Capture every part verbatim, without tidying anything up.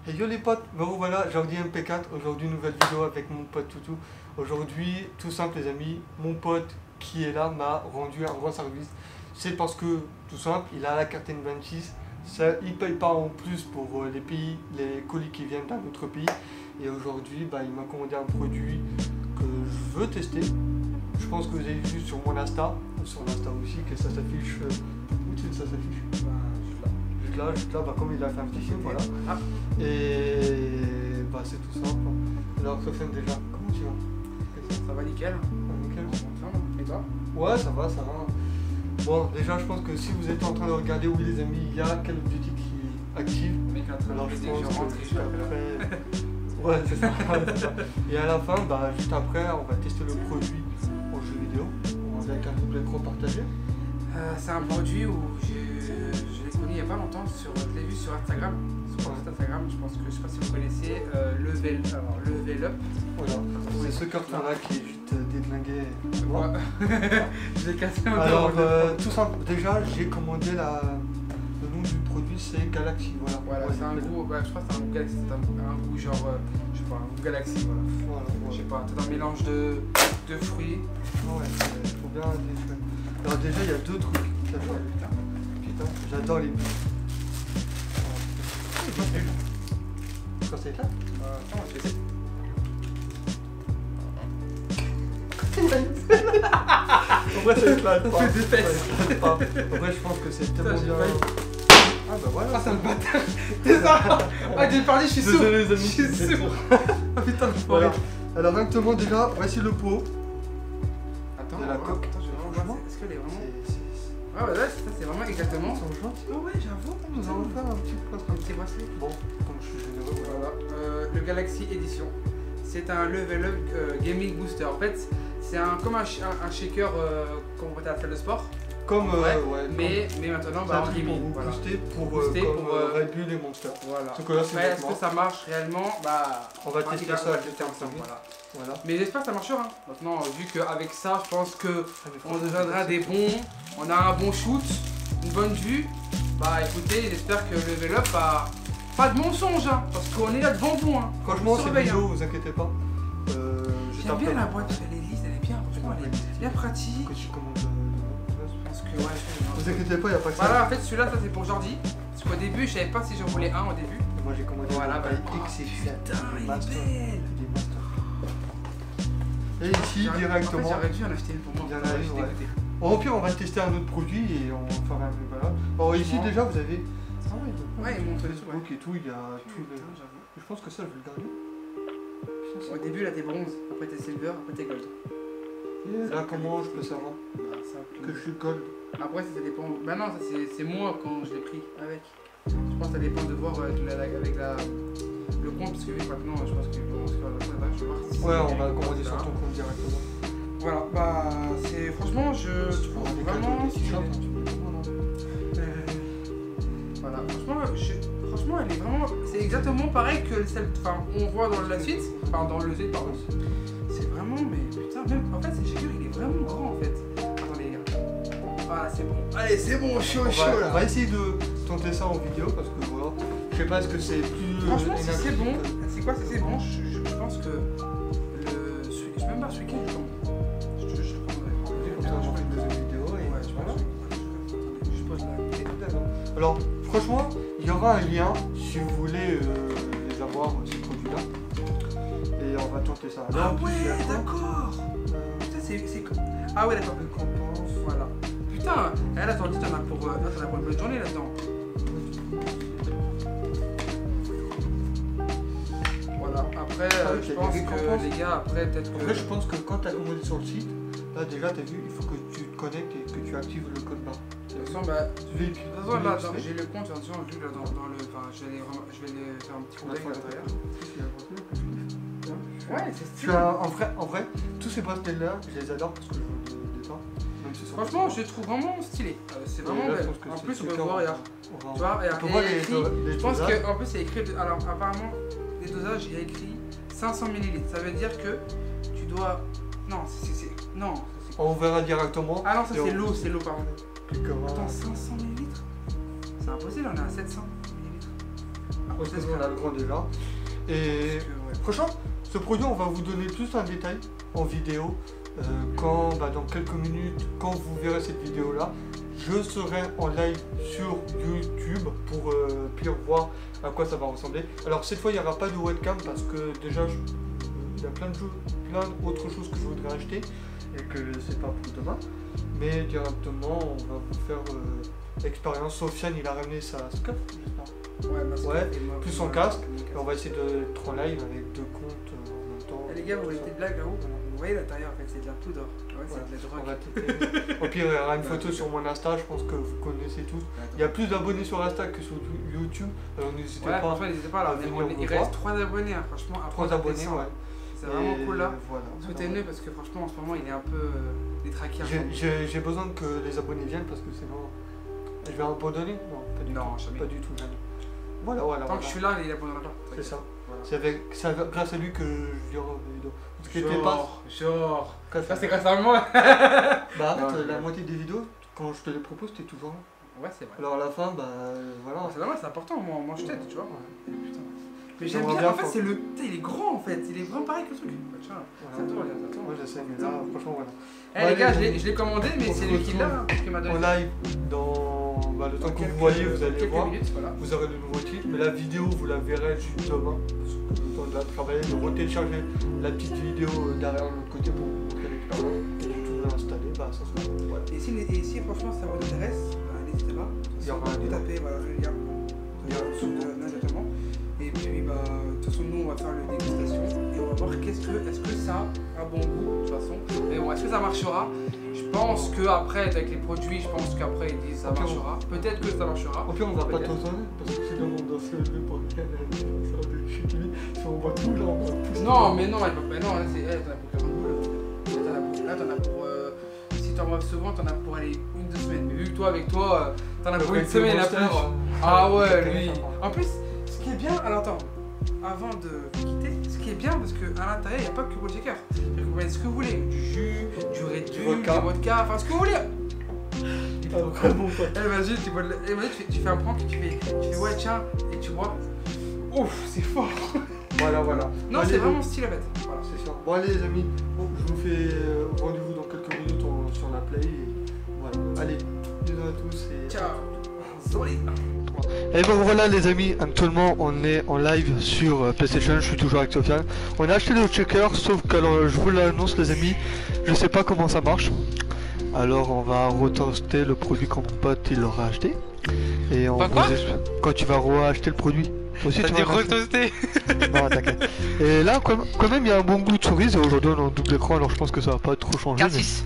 Hey yo les potes, me revoilà, Jordi M P quatre, aujourd'hui nouvelle vidéo avec mon pote Toutou. Aujourd'hui, tout simple les amis, mon pote qui est là m'a rendu un grand service. C'est parce que, tout simple, il a la carte N vingt-six, ça, il paye pas en plus pour euh, les pays, les colis qui viennent d'un autre pays. Et aujourd'hui, bah, il m'a commandé un produit que je veux tester. Je pense que vous avez vu sur mon Insta, sur l'Insta aussi, que ça s'affiche. Euh, où tu ça s'affiche? Là, juste là, bah, comme il a fait un petit film, voilà. Ah. Et bah c'est tout simple. Alors Sofiane déjà, comment tu vas? Ça va nickel. Ah, nickel. Et toi? Ouais, ça va, ça va. Bon, déjà je pense que si vous êtes en train de regarder, oui les amis, il y a Call of Duty qui active. Mec, alors je pense que juste après... Ouais, c'est ça, ça. Et à la fin, bah juste après, on va tester le produit en jeu vidéo. Avec un double écran partagé. Euh, c'est un produit où j'ai il n'y a pas longtemps, sur, je l'ai vu sur Instagram, sur ouais. Instagram, je pense que, je sais pas si vous connaissez, euh, Level, alors, Level Up. Voilà, c'est ce carton-là qui est juste dédlingué. Ouais. Je l'ai cassé un peu. Alors, euh, tout simple, déjà, j'ai commandé la... le nom du produit, c'est Galaxy, voilà. Voilà, ouais, c'est un goût, bah, je crois que c'est un goût Galaxy, c'est un, un goût genre, euh, je sais pas, un goût Galaxy, voilà. Voilà, voilà. Je sais pas, peut-être un mélange de, de fruits. Ouais, c'est trop bien. Alors déjà, il y a deux trucs. J'adore les bulles. Quand c'est là euh, Comment tu fais? En vrai, ça éclate pas. C'est des fesses. En vrai, je pense que c'est tellement bien. Ah bah voilà. Ah, c'est un bâtard. C'est ça. Ah, j'ai parlé, je suis sourd. Désolé, les amis. Je suis sourd. Ah putain, le voilà. Alors, directement, déjà, voici le pot. Attends, de la coque. Attends, je vais voir. Est-ce qu'elle est vraiment. Ah ouais, là, ça c'est vraiment exactement. Oh ouais, j'avoue, nous allons faire un petit bracelet. Un petit bracelet. Bon, comme je suis généreux, voilà. Euh, le Galaxy Edition. C'est un Level Up euh, Gaming Booster. En fait, c'est un, comme un, un, un shaker euh, qu'on voit à la salle de sport. Comme, euh, ouais, ouais, mais, comme... mais maintenant, bah, en gaming. Pour voilà. booster pour, booster euh, pour comme, euh, Red Bull et Monster. Voilà. Après, est-ce que ça marche réellement? Bah, on va tester ça à juste ensemble. Voilà. Voilà. Mais j'espère que ça marchera. Maintenant, vu qu'avec ça, je pense que on deviendra des bons. On a un bon shoot, une bonne vue. Bah écoutez, j'espère que le Level Up a pas de mensonge, hein, parce qu'on est là devant vous. Hein. Franchement, cette vidéo, vous inquiétez pas. Euh, J'aime bien la boîte, elle est lisse, elle est bien, franchement, elle est bien pratique. Que tu commandes. Parce que ouais, je vous inquiétez pas, il n'y a pas que ça. Voilà, en fait, celui-là, ça c'est pour Jordi. Parce qu'au début, je savais pas si j'en voulais un au début. Moi j'ai commandé voilà, bah, X et putain, il est belle. Et ici, directement. En fait, j'aurais dû en acheter une pour moi. Il y en a une, ouais. Au pire, on va tester un autre produit et on fera un peu. Voilà. Alors, ici, déjà, vous avez. Ah ouais, ouais, il montre les trucs et tout. Il y a tout. Le... Je pense que ça, je vais le garder. Au début, là, t'es bronze. Après, t'es silver. Après, t'es gold. Et là, comment je peux savoir bah, que je suis gold? Après, ça dépend. Bah, non, c'est moi quand je l'ai pris avec. Je pense que ça dépend de voir avec la. Avec la... le compte, parce que maintenant, je pense que bon, je vais voir. Si ouais, on va commander sur ton compte directement. Voilà, bah, c'est franchement, je trouve vraiment. Euh, voilà, franchement, je, franchement, elle est vraiment. C'est exactement pareil que celle. Enfin, on voit dans la suite. Enfin, dans le suite, pardon. C'est vraiment, mais putain, même. En fait, ce shaker, il est vraiment grand en fait. Attendez, les gars. Voilà, c'est bon. Allez, c'est bon, chaud, chaud là. On va essayer de tenter ça en vidéo parce que voilà. Je sais pas, est-ce que c'est plus. Franchement, si c'est bon, c'est quoi si c'est bon, je, je, je pense que le. Je sais même pas ce week-end, je pense. Je je je comme ça, on fait une deuxième vidéo et. Ouais, je pense. Je pose là. Alors, franchement, il y aura un lien si vous voulez euh, les avoir, ces produits-là. Et on va tenter ça. Ah ouais, d'accord. Putain, c'est. Ah ouais, d'accord. Récompense. Voilà. Putain, là, attends, t'en as pour, euh, t'en as pour une bonne journée là-dedans. Après, euh, je pense que les gars, après, peut-être que... Après, je pense que quand tu as commandé sur le site, là, déjà, tu as vu, il faut que tu te connectes et que tu actives le code barre. De toute façon, bah... De toute façon, là, j'ai le compte, attention, vu là, dans, dans le... Enfin, je vais, les, je vais les faire un petit coup d'œil à l'intérieur. Ouais, c'est stylé. En vrai, en vrai, tous ces bracelets-là, je les adore parce que je joue au départ. Franchement, je les trouve vraiment stylés. Euh, c'est vraiment belle. En plus, on peut voir, regarde. Tu vois, je pense qu'en plus, il y a écrit... Alors, apparemment... Les dosages, il y a écrit cinq cents millilitres. Ça veut dire que tu dois. Non, c'est. Non. On verra directement. Ah non, ça c'est l'eau, c'est l'eau, pardon. Comment... Attends, cinq cents millilitres? C'est impossible, on est à sept cents millilitres. Ah, pense que nous on a le grand déjà. Et que, ouais. franchement, ce produit, on va vous donner plus un détail en vidéo. Euh, quand, bah, dans quelques minutes, quand vous verrez cette vidéo-là, je serai en live sur YouTube pour euh, pire voir à quoi ça va ressembler. Alors cette fois, il n'y aura pas de webcam parce que déjà, je, il y a plein de choses, plein d'autres choses que je voudrais acheter et que c'est pas pour demain. Mais directement, on va vous faire euh, l'expérience. Sofiane, il a ramené sa scope, j'espère. Ouais, bah, Ouais, moi, plus son moi, casque. mon Et on va essayer d'être en live avec deux comptes euh, en même temps. Eh, les gars, vous voyez des blagues là-haut? Vous voyez l'intérieur en fait, c'est de la poudre. Ouais, c'est Voilà, de la on drogue. va tester. Au pire, il y aura une photo sur mon Insta, je pense que vous connaissez tous. Il y a plus d'abonnés sur Insta que sur YouTube, alors n'hésitez Ouais, pas. franchement, n'hésitez pas là. à venir On- me Il voir. reste trois abonnés, hein, franchement. Après, Trois on a abonnés, descend, ouais. C'est vraiment Et cool là. Voilà. Souhaitez-le parce que franchement, en ce moment, il est un peu euh, détraqué. un J'ai- peu. J'ai j'ai besoin que les abonnés viennent parce que sinon. Je vais abandonner? Non, pas du Non, tout. jamais. Pas du tout, jamais. Voilà, voilà. Tant voilà. que je suis là, il abandonnera pas. C'est ça. Voilà. C'est avec- c'est avec- grâce à lui que je lui rends des vidéos. Parce que t'es pas. Genre, genre. Grâce à- Ça, c'est grâce à moi. Bah arrête, Non, la non. moitié des vidéos, quand je te les propose, t'es toujours là. Ouais, c'est vrai. Alors à la fin, bah euh, voilà. C'est normal, c'est important. Moi, moi je t'aide, tu vois. Ouais. Putain. Mais j'aime J'aimerais bien. bien En fait, faire- c'est le. Putain, il est grand en fait. Il est vraiment pareil que le truc. Bah, tiens, Voilà. ça tourne, regarde, ça tourne. Moi je sais, mais là, franchement, voilà. Eh Ouais, les gars, les- je l'ai- je l'ai commandé, mais on c'est se lui qui l'a, retrouve hein, qui m'a donné. En live, dans bah, le temps Dans que quelques- vous voyez, vous allez quelques voir. minutes, voilà. Vous aurez le nouveau titre, mais la vidéo, vous la verrez juste demain. Parce que le temps de la travailler, de retélécharger la petite vidéo euh, derrière le côté pour vous montrer l'expérience. Et de tout l'installer, bah ça sera. Voilà. Et si, et si franchement ça vous intéresse, bah, n'hésitez pas. Il y aura un vous lien. tapez, voilà, le lien. Il y aura Sur de- directement. Et puis bah de toute façon nous on va faire le dégustation et on va voir qu'est-ce que est-ce que ça a un bon goût de toute façon. Mais bon, est-ce que ça marchera? Je pense que après avec les produits, je pense qu'après ils disent ça Ok, on- marchera. Peut-être que ça marchera. Au pire, on va pas Peut-être. t'entendre parce que sinon on doit se lever pour regarder chez lui. Si on voit tout là, on va pousser. Non mais non, elle va- mais non, là c'est. Eh, t'en as pour quarante boules. Là t'en as pour. Là t'en as pour. euh, si t'en vois souvent, t'en as pour aller une, deux semaines. Mais vu que toi avec toi, euh, t'en as pour une semaine à plus. Ah ouais, lui. En plus, ce qui est bien, alors attends, avant de quitter, ce qui est bien parce que à l'intérieur, il n'y a pas que pour le shaker. C'est-à-dire que vous mettez ce que vous voulez, du jus, du Red Du Bull, vodka. du vodka, enfin ce que vous voulez. Ah, vraiment pas. Eh vas-y, tu, bois de la- eh, vas-y, tu, fais, tu fais un prank, tu fais, tu fais ouais tiens, et tu bois. Ouf, c'est fort. Voilà, voilà. Non, Allez, c'est bon, vraiment style à mettre. Voilà. c'est sûr. Bon, allez, les amis, bon, je vous fais euh, rendez-vous dans quelques minutes en- sur la play. Et voilà. Allez, bisous à tous. Et... Ciao. Sorry. Et ben voilà les amis, actuellement on est en live sur euh, PlayStation, je suis toujours avec Sofiane. On a acheté le checker, sauf que alors, je vous l'annonce les amis, je sais pas comment ça marche. Alors on va retester le produit quand mon pote il l'aura acheté. Et on Pas vous quoi explique- quand tu vas re-acheter le produit. Aussi, T'as tu dit vas l'acheter. retoasté. Non t'inquiète. Et là quand quand même il y a un bon goût de cerise et aujourd'hui on est en double écran alors je pense que ça va pas trop changer. mais six.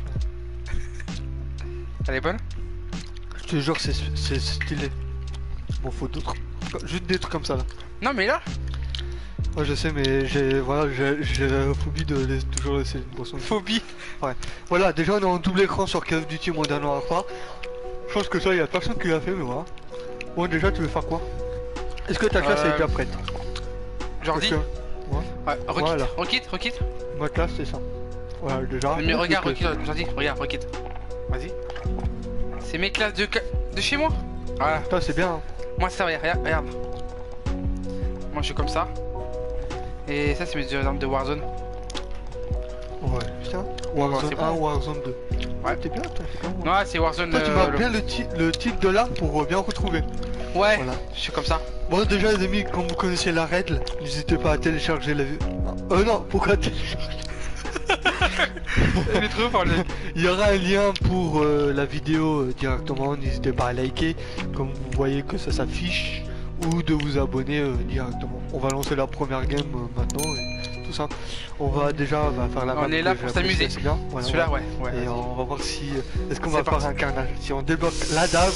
Elle est bonne? Je te jure c'est c'est stylé. Bon faut d'autres. Juste des trucs comme ça là. Non mais là, Ouais, je sais, mais j'ai voilà, j'ai j'ai la phobie de laisser- toujours laisser une boisson. phobie. Voilà, déjà on est en double écran sur Call of Duty Modern Warfare. Je pense que ça, il y a personne qui l'a fait, mais voilà. Bon, déjà, tu veux faire quoi? Est-ce que ta classe Euh, est déjà prête? Jordi. Parce Ouais, requitte, Voilà. requitte, requitte. que ma classe, c'est ça. Voilà, déjà. Mais regarde, Parce que- requitte, Jordi, regarde, requitte. Vas-y. C'est mes classes de, ca- de chez moi. Voilà. Putain, c'est bien. Hein. Moi ça, regarde, regarde, regarde. Moi je suis comme ça. Et ça c'est mes armes de Warzone. Ouais, putain. c'est Warzone bon. un, Warzone deux. Ouais. T'es bien, toi, c'est comme moi. Non, c'est Warzone. Toi, tu euh, m'as le- bien le, ti- le titre de l'arme pour euh, bien retrouver. Ouais, Voilà. je suis comme ça. Bon, déjà, les amis, quand vous connaissez la règle, n'hésitez pas à télécharger la vue. Euh, non, pourquoi télécharger? Il est trop fort le. Il y aura un lien pour euh, la vidéo euh, directement, n'hésitez pas à liker, comme vous voyez que ça s'affiche, ou de vous abonner euh, directement. On va lancer la première game euh, maintenant, et tout ça. On va déjà bah, faire la On map est là que pour j'ai s'amuser. appréciée, c'est bien. Voilà, Celui-là, ouais, ouais. Et vas-y. on va voir si... euh, Est-ce qu'on C'est va parti. faire un carnage? Si on débloque la dave,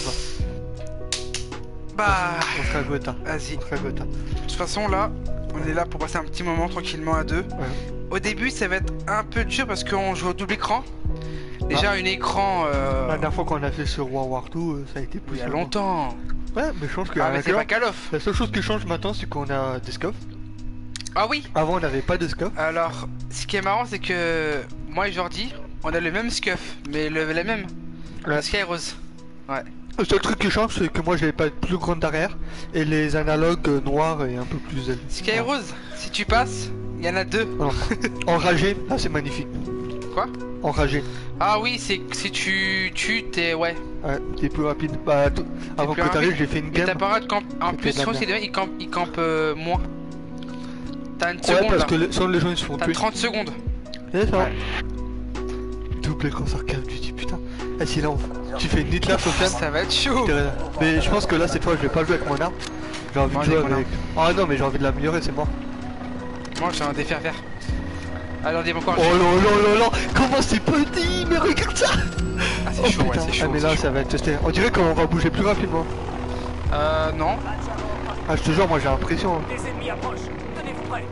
Bah, on fera Gotha. vas-y. On fera Gotha. De toute façon là, on est là pour passer un petit moment tranquillement à deux. Au début ça va être un peu dur parce qu'on joue au double écran. Déjà un écran euh, La dernière fois qu'on a fait sur World War deux, euh, ça a été plus il y a simple. longtemps. Ouais, mais je pense que Ah à mais c'est l'intérieur, pas Call of. la seule chose qui change maintenant, c'est qu'on a des scopes. Ah oui. Avant, on n'avait pas de scope. Alors, ce qui est marrant c'est que moi et Jordi, on a le même scuff, mais le, la même. Ouais. La Skyros. Ouais. Le seul truc qui change, c'est que moi j'avais pas de plus grande derrière et les analogues euh, noirs et un peu plus ailes. Skyrose, si tu passes, il y en a deux. Alors, enragé, là c'est magnifique. Quoi? Enragé. Ah oui, c'est si tu tues, t'es ouais. Ouais, t'es plus rapide. Bah, avant que t'arrives, j'ai fait une Et game. ta parade campe. En plus, je crois que c'est des mecs, ils campent, ils campent euh, moins. T'as une Ouais, seconde parce là. que les, sans les gens ils se font T'as tuer. trente secondes. C'est ça. Ouais. Double écran sarcasme, tu dis putain. Ah si là on... tu fais une Hitler Sofiane. Ça va être chaud. Mais je pense que là cette fois je vais pas jouer avec mon arme. J'ai envie Moi, de jouer avec mon avec. Ah non mais j'ai envie de l'améliorer, c'est mort. Moi j'ai un défaire vert. Alors dis-moi encore. Oh là là là là. Comment c'est petit, mais regarde ça. Ah c'est Oh, chaud, ouais, putain. c'est chaud. Ah mais là c'est ça chaud. va être testé. On dirait qu'on va bouger plus rapidement. Euh non. Ah je te jure moi j'ai l'impression. Hein. Des ennemis approchent. Tenez-vous prêts.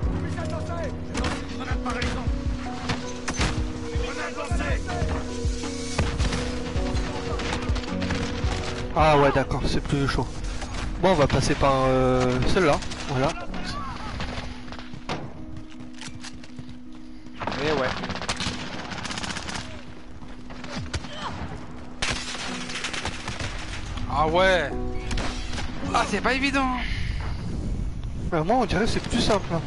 Ah ouais d'accord, c'est plus chaud. Bon on va passer par euh, celle-là, voilà. Et ouais. Ah ouais. Ah c'est pas évident. Bah, moi on dirait que c'est plus simple. Hein.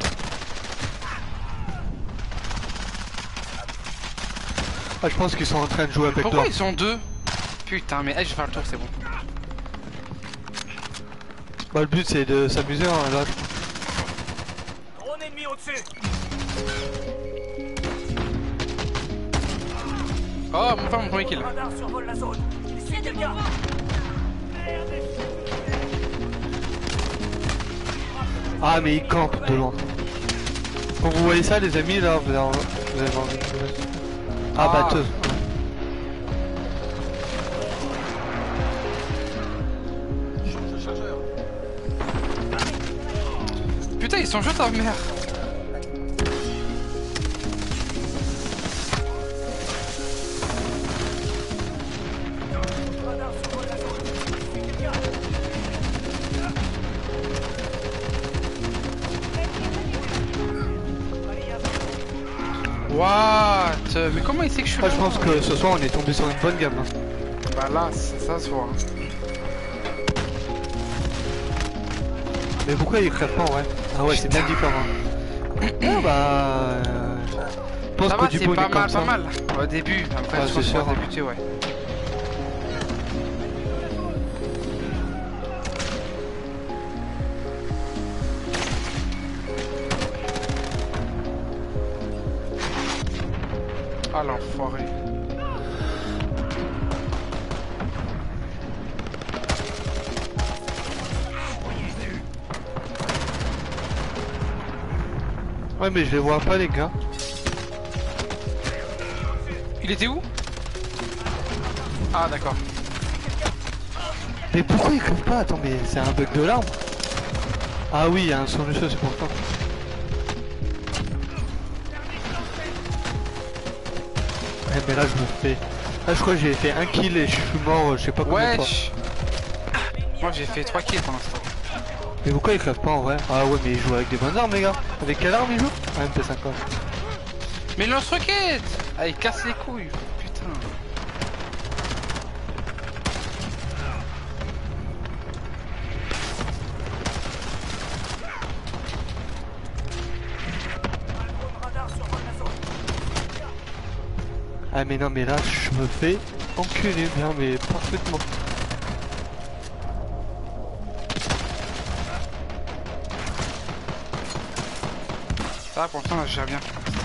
Ah je pense qu'ils sont en train de jouer avec Pourquoi toi. ils sont deux? Putain mais hey, je vais faire le tour, c'est bon. Bah le but c'est de s'amuser hein, là. Drone ennemi au-dessus. Oh mon frère, mon premier kill. Radar survole la zone. Ici quelqu'un. Ah mais ils campent de loin. Quand vous voyez ça les amis là, vous avez, vous avez envie de... Ah, Ah. batteuse. Putain ils sont chauds ta mère. Radar survole la zone. Ici quelqu'un. What? Mais comment il sait que je suis Ah là? je pense que ce soir on est tombé sur une bonne gamme. Hein. Bah là, ça, ça se voit. Mais pourquoi ils crèvent pas en vrai? Ah ouais c'est bien différent. Ah bah... Euh... Je pense Ça que va, du c'est bon, pas il est comme mal, ça. pas mal. Au début, après Ah, je c'est pense sûr, qu'on va hein. débuter, ouais. Ah l'enfoiré. Ouais mais je les vois pas les gars. Il était où? Ah d'accord. Mais pourquoi ils crèvent pas? Attends mais c'est un bug de l'arme. Ah oui il y a un son de feu c'est pour ça. Ouais mais là je me fais... Là je crois que j'ai fait un kill et je suis mort euh, je sais pas combien de fois. Wesh. Moi j'ai fait trois kills pour l'instant. Mais pourquoi ils crèvent pas en vrai? Ah ouais mais ils jouent avec des bonnes armes les gars. Avec quelle arme ils jouent? Ah M P cinquante. Mais lance-roquette! Ah il casse les couilles. Putain. Radar survole la zone. Ah mais non mais là je me fais enculer bien mais parfaitement. Ça va pour l'instant là je gère bien.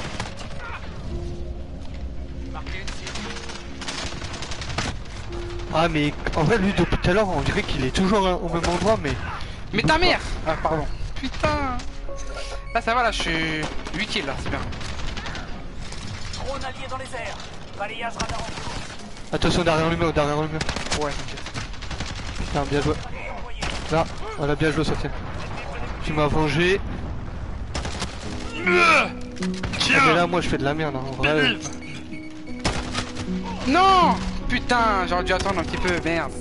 Ah mais en vrai lui depuis tout à l'heure on dirait qu'il est toujours au même endroit mais... Mais ta mère! Ah pardon. Putain. Là ça va là je suis huit kills là, c'est bien. Drone allié dans les airs. Balayage radar en cours. Attention derrière le mur, derrière le mur. Ouais t'inquiète. Putain bien joué. Là, voilà bien joué Sofiane. Tu m'as vengé. Ah, mais là moi je fais de la merde hein. En vrai. Non! Putain, j'aurais dû attendre un petit peu, merde.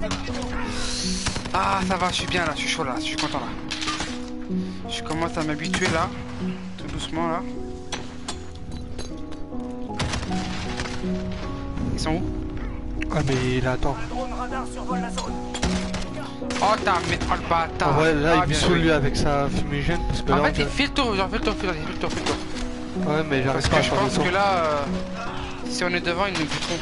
Ah, ça va, je suis bien là, je suis chaud là, je suis content là. Je commence à m'habituer là, tout doucement là. Ils sont où? Ah mais là attends. Un drone radar survole la zone. Oh t'as mais oh le bâtard. Ah ouais là Ah, il me bien saoule joué. lui avec sa fumigène parce que En là fait on il dirait- fait le tour, genre fais le tour, fais le tour, fais le tour, fais le tour. Ouais mais Parce j'arrive pas que à je faire le pense tour. que là, euh, si on est devant, ils nous buteront.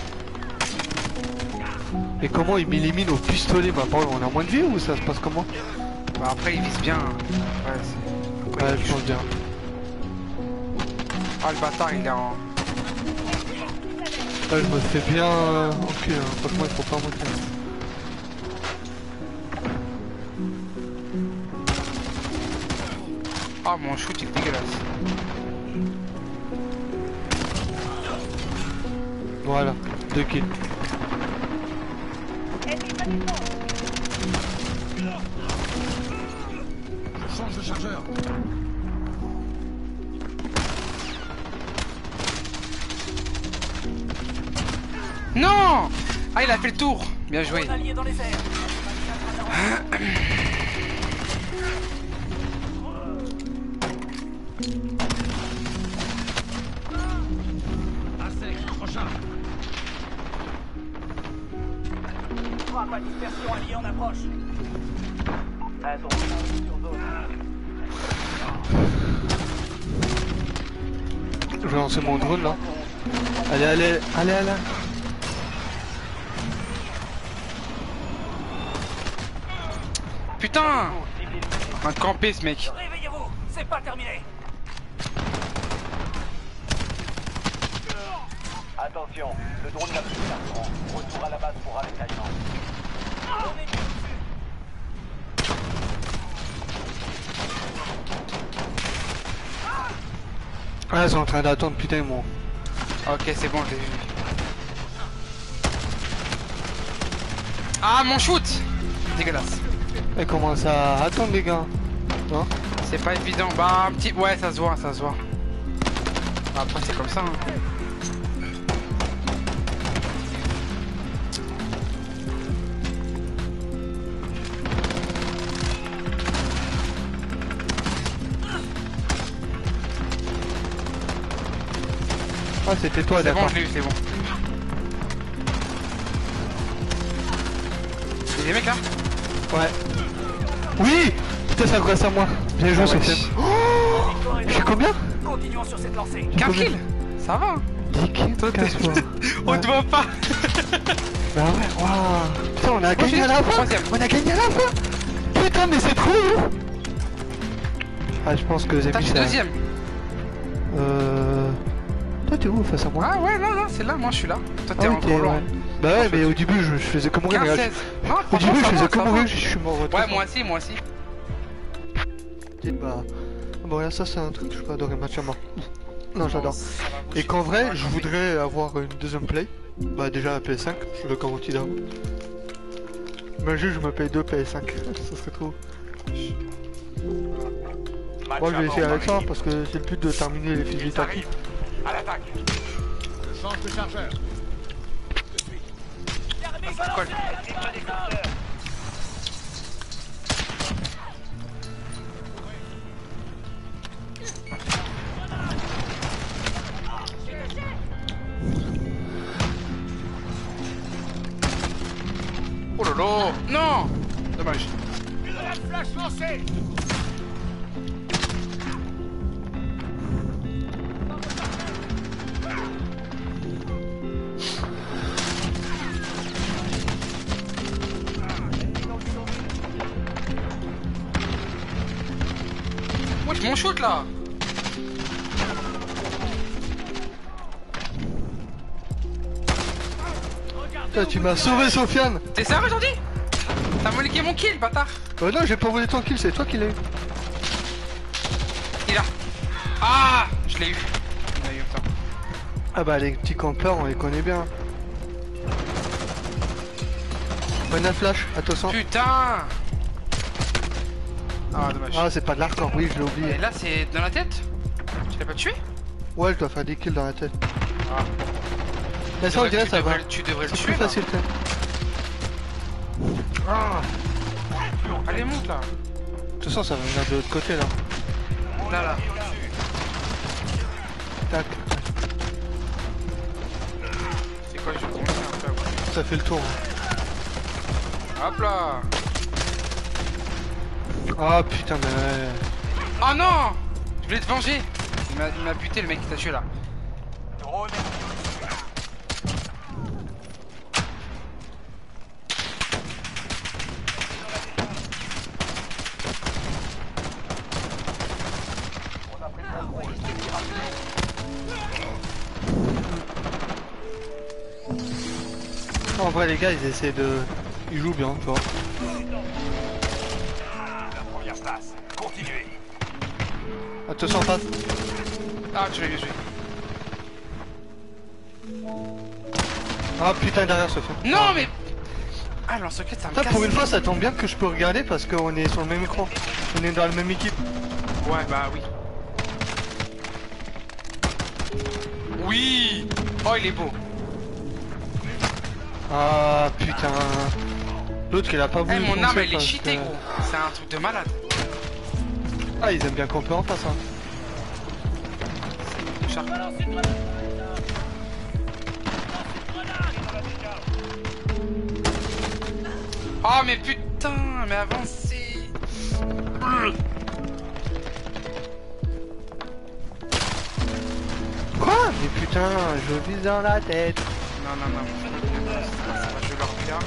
Et comment il m'élimine au pistolet? Bah par on a moins de vie ou ça se passe comment? Bah après ils visent bien. Ouais, c'est... Ouais je pense bien. Oh le bâtard il est en... Là je me fais bien euh, enculer, hein. Franchement il faut pas monter. Oh mon shoot il est dégueulasse. Voilà, deux kills. Je change de chargeur. Non! Ah il a fait le tour. Bien joué. Drone allié dans les airs. À sec, je recharge. Frappe à dispersion alliée en approche. Un drone sur zone. Je vais lancer mon drone là. Allez allez allez allez. Putain! En train de camper ce mec. Réveillez-vous, c'est pas terminé. Attention, le drone n'a plus de carburant. Retour à la base pour ravitaillement. Ah ils sont en train d'attendre putain mon. Ok c'est bon je l'ai vu. Ah mon shoot! Dégueulasse. Ils commencent à attendre les gars. Non? C'est pas évident. Bah un petit... Ouais ça se voit, ça se voit. Bah, après c'est comme ça hein. Ah c'était toi C'est bon d'accord. je l'ai eu, c'est bon. Y'a des mecs là? Ouais. Oui! Putain ça grâce à moi. Bien joué Ah ouais. Sofiane. Oh je suis combien? Continuons sur cette lancée. quinze kills. Ça va hein. dix kills, casse-toi. On Ouais. te voit pas. Bah ouais, waouh. Putain on a gagné à la fin. Troisième. On a gagné à la fin. Putain mais c'est trop ouf. Ah je pense que les T'as amis fait ça... deuxième. Euh... Toi t'es où face à moi? Ah ouais non non c'est là, moi je suis là. Toi t'es Ah oui, en t'es- gros loin. ouais. Bah ouais mais au début je, je faisais que mourir. mais quinze là, seize. Non je- Au franchement début je ça faisais va, que ça mourir, va. je suis mort. Ouais moi aussi, moi aussi. Bah... Bon là ça c'est un truc que je peux adorer match à mort. Non j'adore. Ça va bouger. Et qu'en vrai Ça va je camper. voudrais avoir une deuxième play. Bah déjà la P S cinq, je le garantis d'avant. Imagine je me paye deux P S cinq, ça serait trop. Moi je vais essayer avec ça parce que c'est le but de terminer les fusils tactiques. À l'attaque. Je change de chargeur. Colle. Oh lolo. Non. Dommage. Flash lancé. Wesh mon shoot là. Putain, tu m'as sauvé Sofiane. T'es sérieux aujourd'hui? T'as moliqué mon kill bâtard. Euh non j'ai pas volé ton kill, c'est toi qui l'as eu. Il est là. Ah je l'ai eu. On l'a eu, putain. Ah bah les petits campeurs on les connaît bien. Bonne flash, attention. Putain. Ah dommage. Ah c'est pas de l'hardcore, oui je l'ai Et oublié. là c'est dans la tête? Tu l'as pas tué? Ouais je dois faire des kills dans la tête. Ah. Mais ça on dirait tu ça va. devrais, tu devrais le C'est tuer plus là. facile quand même. Ah. Allez monte là. De toute façon ça va venir de l'autre côté là. Là là. Tac. C'est quoi, je vais commencer un peu à voir. ça fait le tour. Hop là. Ah putain, mais... Oh non. Je voulais te venger. Il m'a- il m'a buté le mec qui t'a tué là. Drone ennemi En vrai les gars ils essaient de... Ils jouent bien, tu vois. la première place. Continuez. Attention en face. Ah, tu l'as bien joué. Ah putain derrière Sophia. Non mais... Ah, lance-roquette ça me Putain, casse. pour une fois ça tombe bien que je peux regarder parce qu'on est sur le même écran. On est dans la même équipe. Ouais, bah oui. Oui. Oh, il est beau. Ah putain. L'autre qui a pas voulu Eh, mon foncer arme elle est parce cheatée que- gros. C'est un truc de malade. Ah ils aiment bien camper en face hein. Char- Oh mais putain, mais avancez. Quoi? Mais putain, je vise dans la tête. Non, non, non. Ça va, je vais leur faire.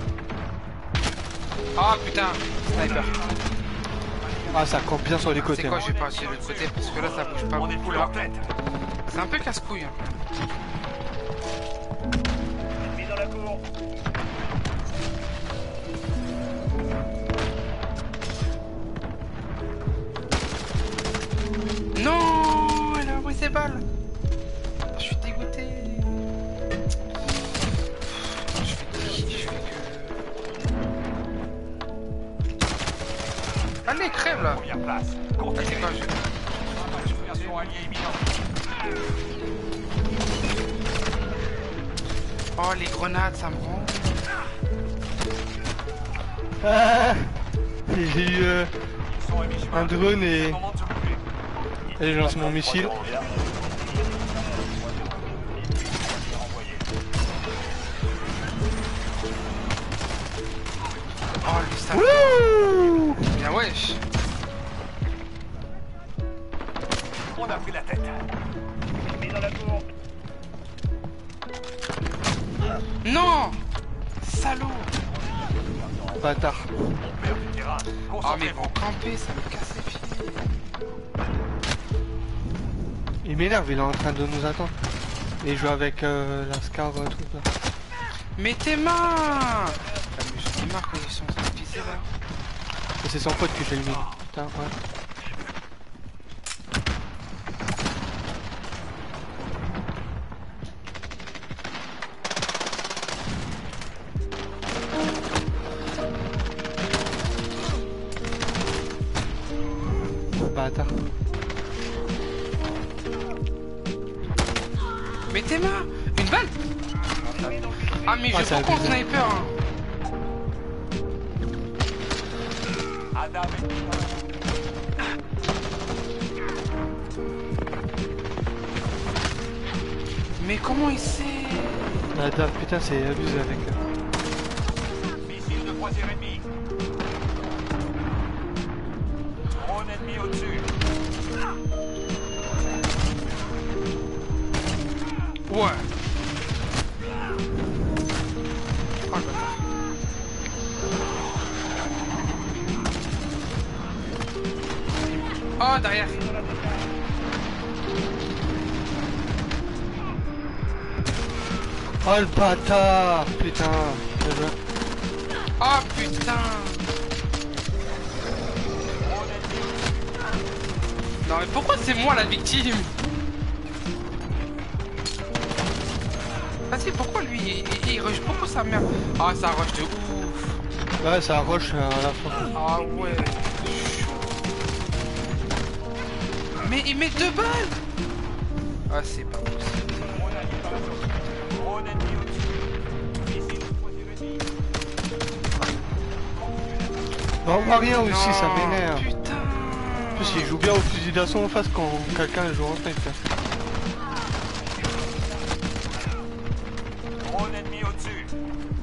Ah putain, sniper. Ah ça campe bien sur les côtés. C'est quoi, hein. je vais passer de l'autre côté parce que là ça bouge pas On est beaucoup plus là. en tête. C'est un peu casse-couille. hein. Ennemi dans la cour. Non, elle a pris ses balles. Je suis dégoûté. Je fais que... Je fais que... Allez, crève là. Première place. Ah, Continuez. c'est quoi, je... Conversion alliée imminente. Oh, les grenades, ça me rend... Ah, j'ai eu euh, Ils sont à mi-chemin. un drone C'est et... le moment de se bouger. et je lance mon missile. Oh, lui, ça... Wouh! Bien, wesh. On a pris la tête. Ennemi dans la cour. Non. Salaud. Bâtard. On perd du terrain. Ah, mais ils Concentrez-vous. vont camper, ça me casse les pieds. Il m'énerve, il est en train de nous attendre. Et il joue avec euh, la Scar, euh, truc là. Mais tes mains. Ah, mais j'en ai marre quand ils sont en train de pisser là. Et c'est son pote que j'ai mis. Putain, ouais. Bâtard. Mais tes mains. Une balle. Ah, mais Ah, je c'est prends con abusé. sniper. Hein. Adam ennemi dans la cour. Mais comment il sait? Bâtard, putain, c'est abusé avec eux. Missile de croisière ennemi. Drone ennemi au-dessus. Ouais. Oh le bâtard. Oh, derrière. Oh le bâtard, putain. Bien joué. Oh putain. Non mais pourquoi c'est moi la victime? Vas-y, pourquoi lui il, il, il rush beaucoup sa merde? Ah, ça rush de ouf. Ouais, ça rush euh, à la fin. Ah ouais. Mais il met deux balles. Ah, c'est pas possible. Drone ennemi au-dessus. Missile de croisière ennemi. Non, on voit rien aussi, Non, ça m'énerve. Putain. En plus, il joue bien au fusil d'assaut en face quand quelqu'un joue en sniper. Drone ennemi au-dessus.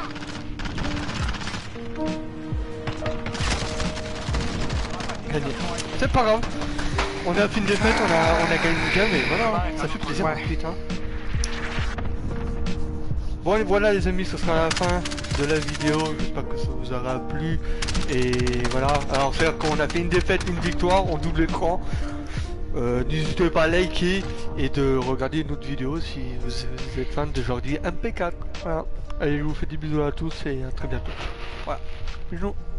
Gagné. C'est pas grave. On a fait une défaite, on a, on a gagné une game, et voilà, ça fait plaisir Ouais. ensuite. Hein. Bon, et voilà les amis, ce sera la fin de la vidéo. J'espère que ça vous aura plu. Et voilà, alors c'est qu'on a fait une défaite, une victoire en double écran. Euh, N'hésitez pas à liker et de regarder une autre vidéo si vous, vous êtes fan de Jordi M P quatre. Voilà. Allez, je vous fais des bisous à tous et à très bientôt. Voilà. Bisous.